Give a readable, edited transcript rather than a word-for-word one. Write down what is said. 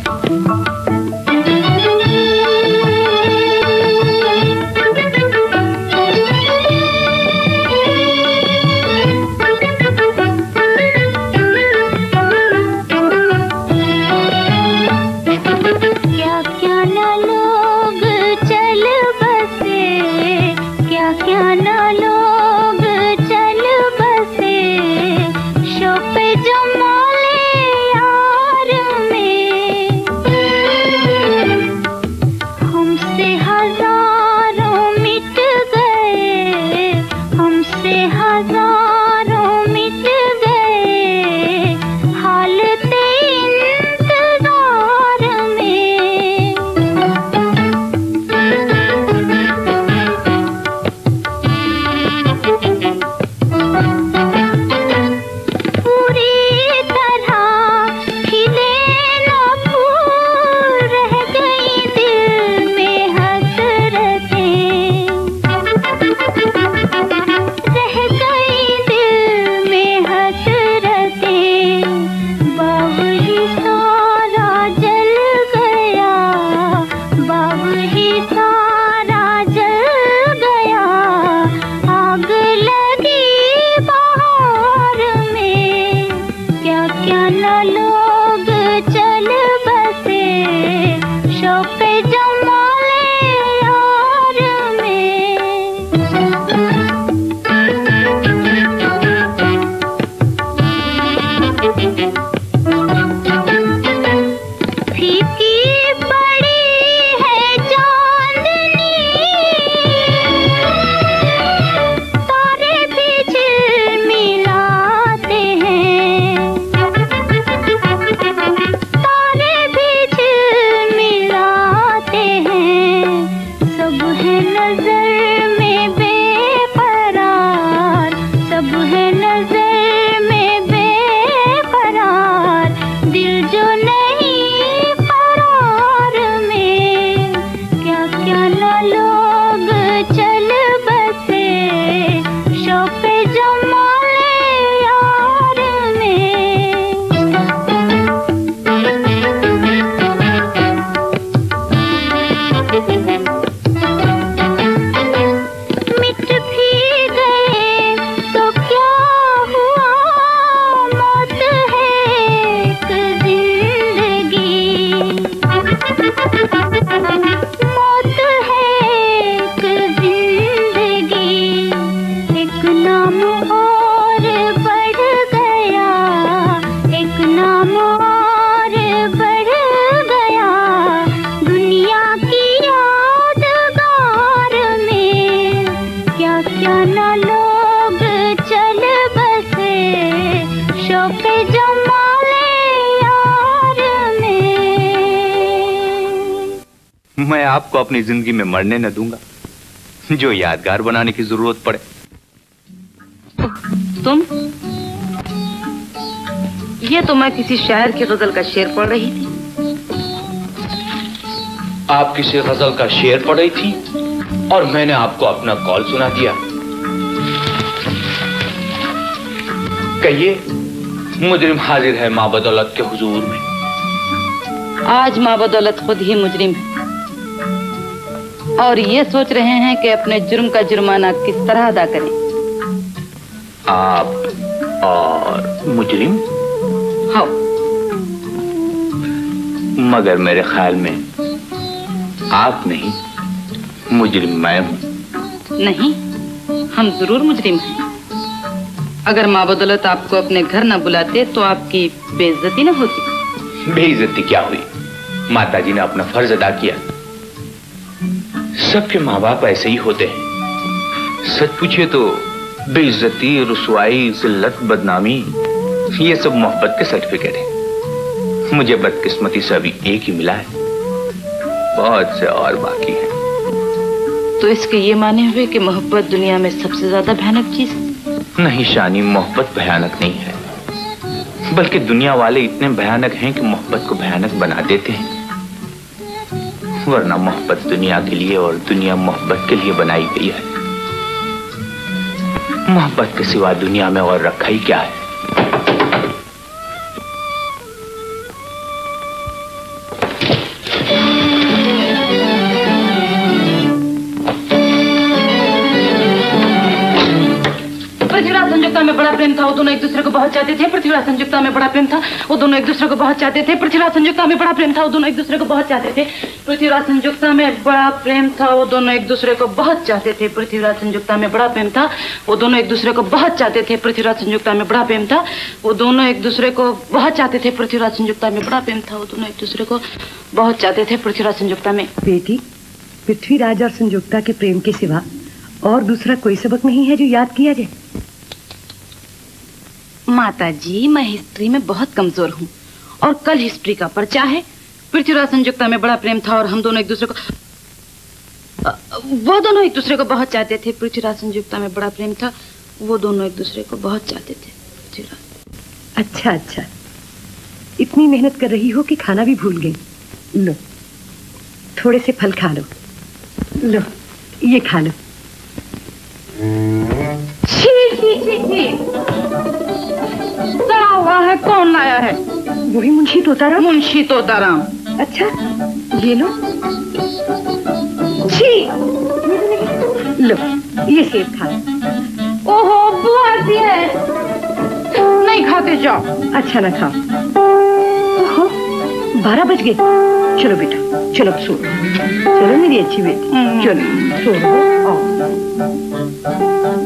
मैं आपको अपनी जिंदगी में मरने न दूंगा, जो यादगार बनाने की जरूरत पड़े। तुम? ये तो मैं किसी शायर की गजल का शेर पढ़ रही थी। आप किसी गजल का शेर पढ़ रही थी और मैंने आपको अपना कॉल सुना दिया। कहिए, मुजरिम हाजिर है माँ बदौलत के हुजूर में। आज माँ बदौलत खुद ही मुजरिम है और ये सोच रहे हैं कि अपने जुर्म का जुर्माना किस तरह अदा करें। आप और मुजरिम? हाँ। मगर मेरे ख्याल में आप नहीं, मुजरिम मैं हूं। नहीं, हम जरूर मुजरिम हैं। अगर माँ बदौलत आपको अपने घर न बुलाते तो आपकी बेइज्जती न होती। बेइज्जती क्या हुई? माताजी ने अपना फर्ज अदा किया। सबके माँ बाप ऐसे ही होते हैं। सच पूछिए तो बेइज्जती, रुसवाई, जिल्लत, बदनामी, ये सब मोहब्बत के सर्टिफिकेट है। मुझे बदकिस्मती से अभी एक ही मिला है, बहुत से और बाकी है। तो इसके ये माने हुए कि मोहब्बत दुनिया में सबसे ज्यादा भयानक चीज है? नहीं शानी, मोहब्बत भयानक नहीं है, बल्कि दुनिया वाले इतने भयानक हैं कि मोहब्बत को भयानक बना देते हैं। वरना मोहब्बत दुनिया के लिए और दुनिया मोहब्बत के लिए बनाई गई है। मोहब्बत के सिवा दुनिया में और रखा ही क्या है? पृथ्वीराज संयुक्ता में बड़ा प्रेम था, वो दोनों एक दूसरे को बहुत चाहते थे। पृथ्वीराज संयुक्ता में बड़ा प्रेम था, वो दोनों एक दूसरे को बहुत चाहते थे। पृथ्वीराज संयुक्ता में बड़ा प्रेम था, वो दोनों एक दूसरे को बहुत चाहते थे। पृथ्वीराज संयुक्ता में बड़ा प्रेम था, वो दोनों एक दूसरे को बहुत चाहते थे। पृथ्वीराज संयुक्ता में बड़ा प्रेम था, वो दोनों एक दूसरे को बहुत चाहते थे। पृथ्वीराज संयुक्ता में बड़ा प्रेम था, वो दोनों एक दूसरे को बहुत चाहते थे। पृथ्वीराज संयुक्ता में बड़ा प्रेम था, वो दोनों एक दूसरे को बहुत चाहते थे। पृथ्वीराज संयुक्ता में। बेटी, पृथ्वीराज और संयुक्ता के प्रेम के सिवा और दूसरा कोई सबक नहीं है जो याद किया जाए? माताजी, मैं हिस्ट्री में बहुत कमजोर हूँ और कल हिस्ट्री का पर्चा है। पृथ्वीराज संयुक्ता में बड़ा प्रेम था और हम दोनों एक दूसरे को, वो दोनों एक दूसरे को बहुत चाहते थे। पृथ्वीराज संयुक्ता में बड़ा प्रेम था, वो दोनों एक दूसरे को बहुत चाहते थे। पृथ्वीराज। अच्छा अच्छा, इतनी मेहनत कर रही हो कि खाना भी भूल गई। लो, थोड़े से फल खा लो। लो, ये खा लो। सड़ा हुआ है, कौन लाया है? वही मुंशी तोताराम। मुंशी तोताराम। अच्छा, ये लो। छी, लो, ये सेब खा। ओहो, बुआ है, नहीं खाते जाओ। अच्छा ना खाओ। ओहो, 12 बज गए। चलो बेटा, चलो सो। चलो मेरी अच्छी बेटी, चलो सो।